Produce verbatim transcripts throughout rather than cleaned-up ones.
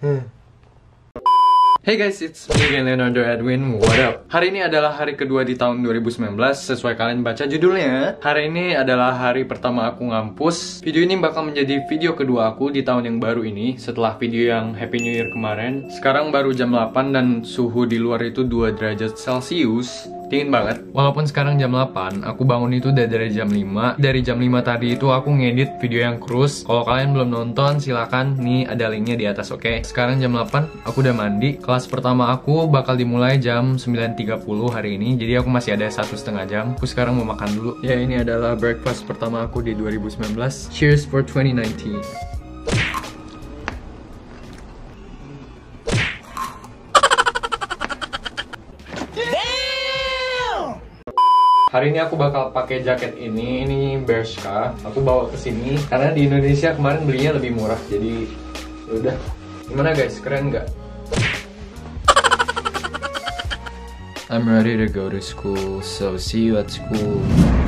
Hey guys, it's me again, Leonardo Edwin. What up? Hari ini adalah hari kedua di tahun dua ribu sembilan belas. Sesuai kalian baca judulnya, hari ini adalah hari pertama aku ngampus. Video ini bakal menjadi video kedua aku di tahun yang baru ini, setelah video yang Happy New Year kemarin. Sekarang baru jam delapan dan suhu di luar itu dua derajat Celcius. Dingin banget. Walaupun sekarang jam delapan, aku bangun itu udah dari jam lima. Dari jam lima tadi itu aku ngedit video yang cruise. Kalau kalian belum nonton, silakan, nih ada linknya di atas, oke? Okay? Sekarang jam delapan, aku udah mandi. Kelas pertama aku bakal dimulai jam sembilan tiga puluh hari ini. Jadi aku masih ada satu setengah jam. Aku sekarang mau makan dulu. Ya, ini adalah breakfast pertama aku di dua ribu sembilan belas. Cheers for twenty nineteen. Hari ini aku bakal pakai jaket ini, ini Bershka. Aku bawa ke sini karena di Indonesia kemarin belinya lebih murah. Jadi, udah. Gimana guys? Keren nggak? I'm ready to go to school, so see you at school.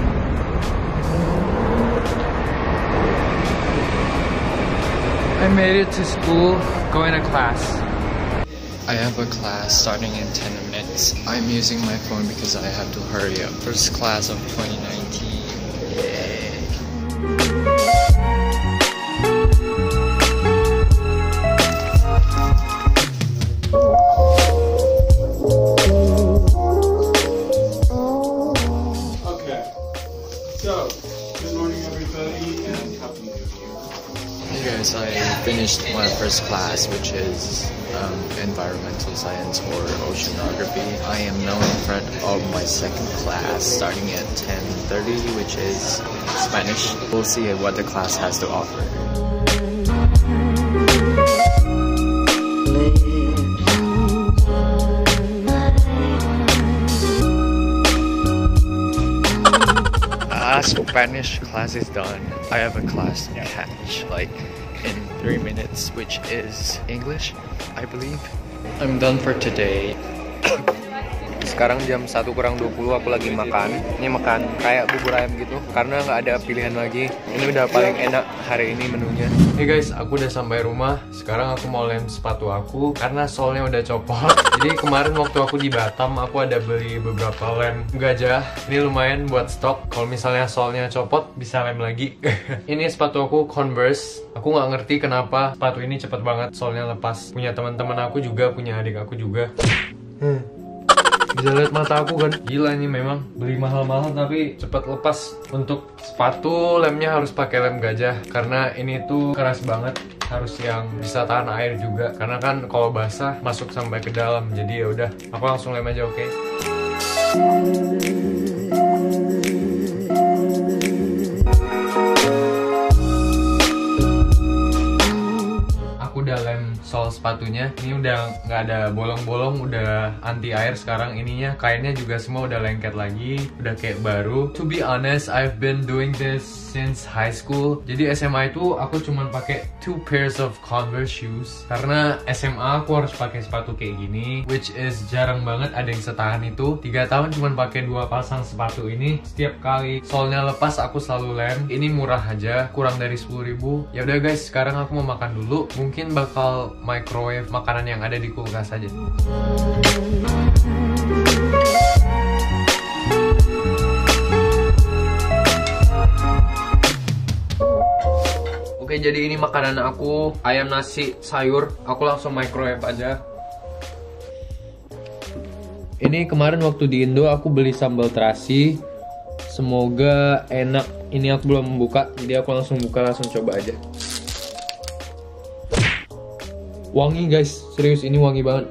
I made it to school, going to class. I have a class starting in ten minutes. I'm using my phone because I have to hurry up. First class of twenty nineteen. Yay. Okay. So, good morning everybody and happy New Year. Hey guys, I finished my first class, which is um, environmental science or oceanography. I am now in front of my second class starting at ten thirty, which is Spanish. We'll see what the class has to offer. Ah, Spanish class is done. I have a class to catch, like, in three minutes, which is English, I believe. I'm done for today. Sekarang jam satu kurang dua puluh, aku lagi makan. Ini makan kayak bubur ayam gitu, karena nggak ada pilihan lagi. Ini udah paling enak hari ini menunya. Hey guys, aku udah sampai rumah. Sekarang aku mau lem sepatu aku, karena solnya udah copot. Jadi kemarin waktu aku di Batam, aku ada beli beberapa lem gajah. Ini lumayan buat stok. Kalau misalnya solnya copot, bisa lem lagi. Ini sepatu aku Converse. Aku nggak ngerti kenapa sepatu ini cepet banget solnya lepas. Punya teman-teman aku juga, punya adik aku juga. Hmm. Bisa lihat mata aku kan? Gila ini memang beli mahal-mahal tapi cepat lepas. Untuk sepatu lemnya harus pakai lem gajah karena ini tuh keras banget. Harus yang bisa tahan air juga karena kan kalau basah masuk sampai ke dalam. Jadi ya udah, aku langsung lem aja, oke? Okay? Udah lem sol sepatunya, ini udah nggak ada bolong-bolong, udah anti air sekarang ininya. Kainnya juga semua udah lengket lagi, udah kayak baru. To be honest, I've been doing this since high school. Jadi S M A itu aku cuman pakai two pairs of Converse shoes karena S M A aku harus pakai sepatu kayak gini, which is jarang banget ada yang setahan itu. Tiga tahun cuman pakai dua pasang sepatu ini. Setiap kali solnya lepas aku selalu lem. Ini murah aja, kurang dari sepuluh ribu. Ya udah guys, sekarang aku mau makan dulu. Mungkin bakal microwave makanan yang ada di kulkas aja. Oke, jadi ini makanan aku, ayam nasi sayur. Aku langsung microwave aja. Ini kemarin waktu di Indo aku beli sambal terasi. Semoga enak. Ini aku belum buka, jadi aku langsung buka, langsung coba aja. Wangi guys, serius ini wangi banget.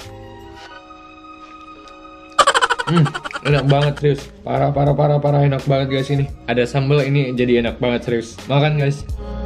Hmm, enak banget serius. Parah, parah, parah, parah, enak banget guys ini. Ada sambal, ini jadi enak banget serius. Makan guys.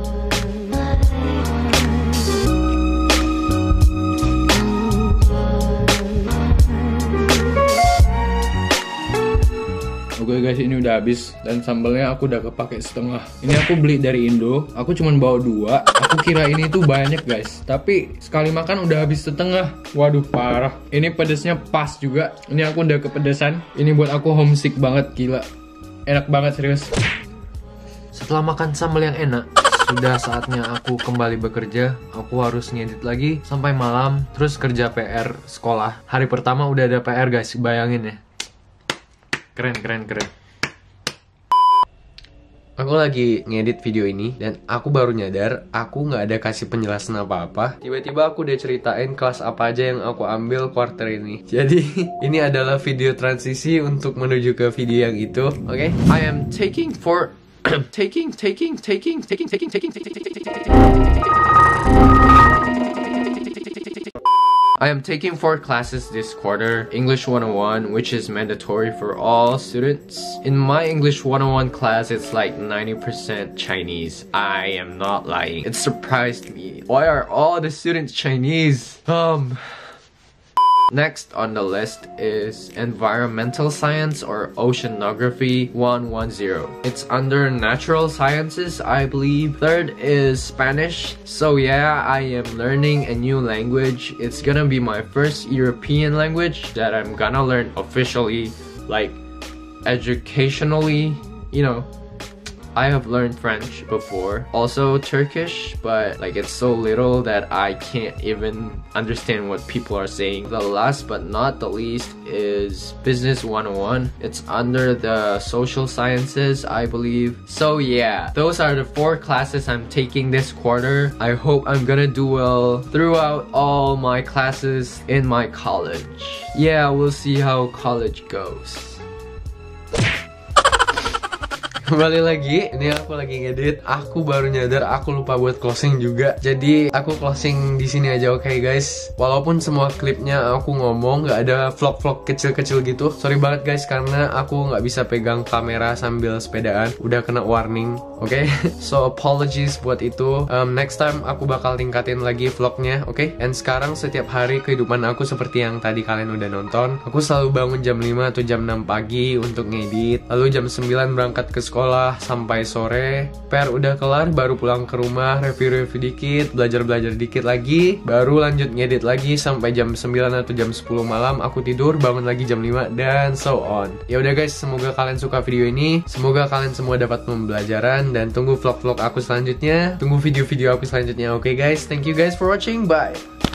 Oke guys, ini udah habis dan sambalnya aku udah kepake setengah. Ini aku beli dari Indo, aku cuma bawa dua. Aku kira ini tuh banyak guys, tapi sekali makan udah habis setengah. Waduh, parah. Ini pedesnya pas juga. Ini aku udah kepedesan. Ini buat aku homesick banget, gila. Enak banget serius. Setelah makan sambal yang enak, sudah saatnya aku kembali bekerja. Aku harus ngedit lagi sampai malam, terus kerja P R sekolah. Hari pertama udah ada P R guys, bayangin ya. Keren, keren, keren. Aku lagi ngedit video ini dan aku baru nyadar aku nggak ada kasih penjelasan apa-apa. Tiba-tiba aku udah ceritain kelas apa aja yang aku ambil quarter ini. Jadi ini adalah video transisi untuk menuju ke video yang itu. Oke, okay? I am taking for taking taking taking taking taking taking taking I am taking four classes this quarter. English one oh one, which is mandatory for all students. In my English one oh one class, it's like ninety percent Chinese. I am not lying. It surprised me. Why are all the students Chinese? Um... Next on the list is Environmental Science or Oceanography one ten. It's under Natural Sciences, I believe. Third is Spanish. So yeah, I am learning a new language. It's gonna be my first European language that I'm gonna learn officially, like educationally, you know. I have learned French before, also Turkish, but like it's so little that I can't even understand what people are saying. The last but not the least is Business one oh one. It's under the Social Sciences, I believe. So yeah, those are the four classes I'm taking this quarter. I hope I'm gonna do well throughout all my classes in my college. Yeah, we'll see how college goes. Kembali lagi, ini aku lagi ngedit. Aku baru nyadar aku lupa buat closing juga. Jadi aku closing di sini aja, oke okay, guys. Walaupun semua klipnya aku ngomong, nggak ada vlog-vlog kecil-kecil gitu. Sorry banget guys, karena aku nggak bisa pegang kamera sambil sepedaan. Udah kena warning, oke? Okay? So apologies buat itu. Um, next time aku bakal tingkatin lagi vlognya, oke? Okay? And sekarang setiap hari kehidupan aku seperti yang tadi kalian udah nonton. Aku selalu bangun jam lima atau jam enam pagi untuk ngedit. Lalu jam sembilan berangkat ke sekolah sampai sore. P R udah kelar, baru pulang ke rumah, review-review dikit, belajar-belajar dikit lagi, baru lanjut ngedit lagi sampai jam sembilan atau jam sepuluh malam. Aku tidur, bangun lagi jam lima, dan so on. Ya udah guys, semoga kalian suka video ini. Semoga kalian semua dapat pembelajaran, dan tunggu vlog-vlog aku selanjutnya. Tunggu video-video aku selanjutnya. Oke okay, guys, thank you guys for watching. Bye.